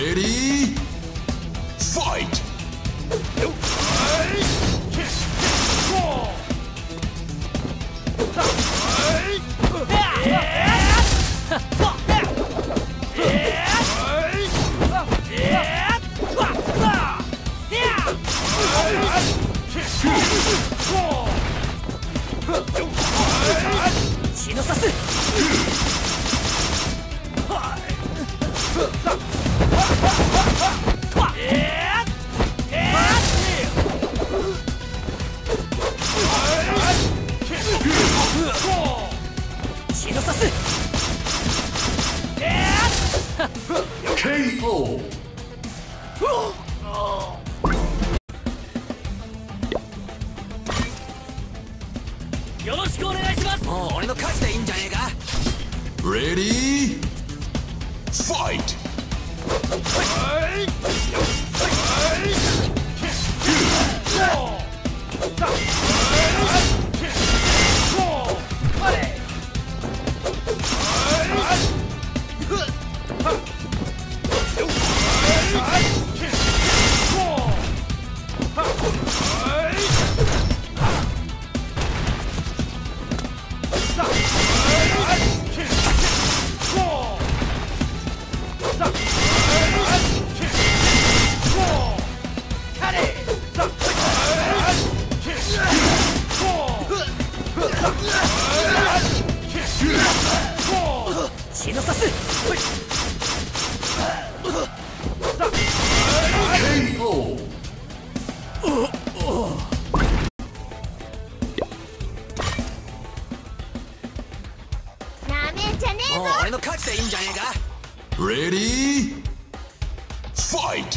Ready? Fight! KO! よろしくお願いします。もう俺の勝ちでいいんじゃねえか。 Ready? Fight! KO! なめんじゃねえぞ。 もう俺の勝ちでいいんじゃねえか。 Ready? Fight!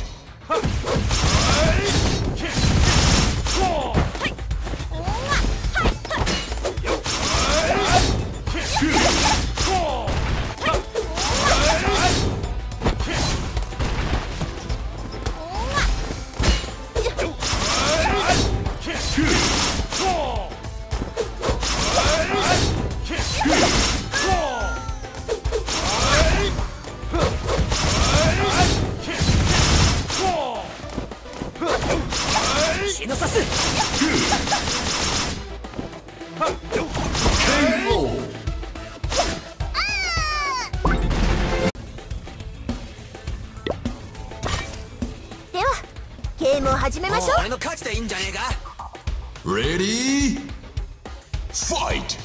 KO! ではゲームを始めましょう。 俺の勝ちでいいんじゃねえか。 Ready? Fight!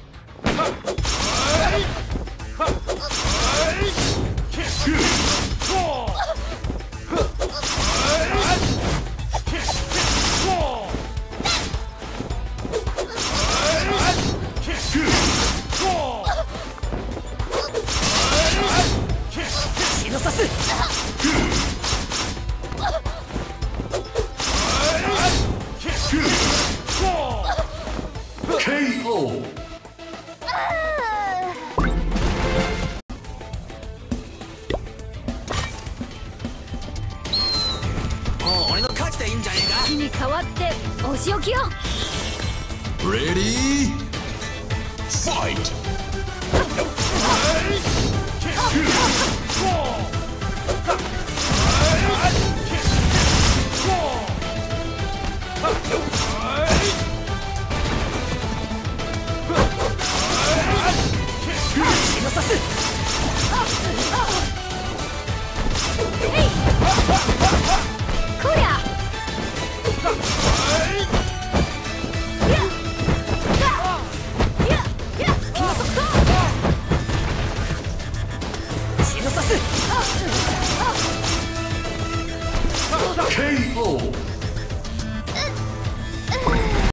KO! もう俺の勝ちでいいんじゃねえか。 に代わってお仕置きを。 Ready? Fight!